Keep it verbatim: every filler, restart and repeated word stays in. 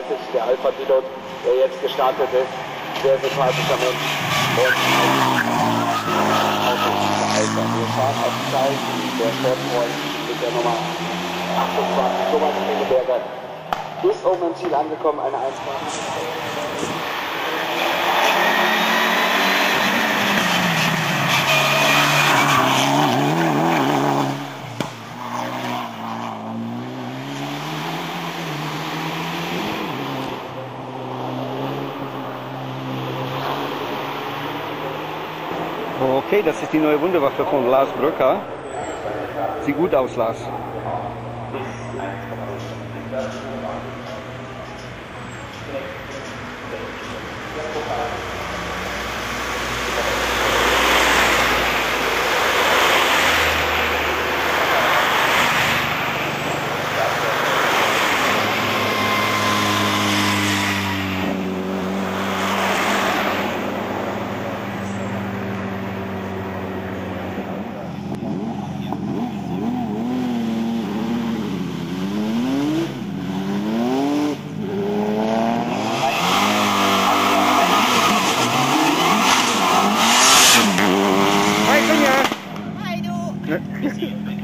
siebenunddreißig, der Alpha-Pilot, der jetzt gestartet ist. Sehr sympathischer Mensch. Und Auto Alpha. Wir fahren auf Zeit. Der Sportfreund mit der Nummer achtundzwanzig, Thomas Schneeberger, ist oben im Ziel angekommen, eine eins. Okay, das ist die neue Wunderwaffe von Lars Bröcker. Sieht gut aus, Lars. Hi du!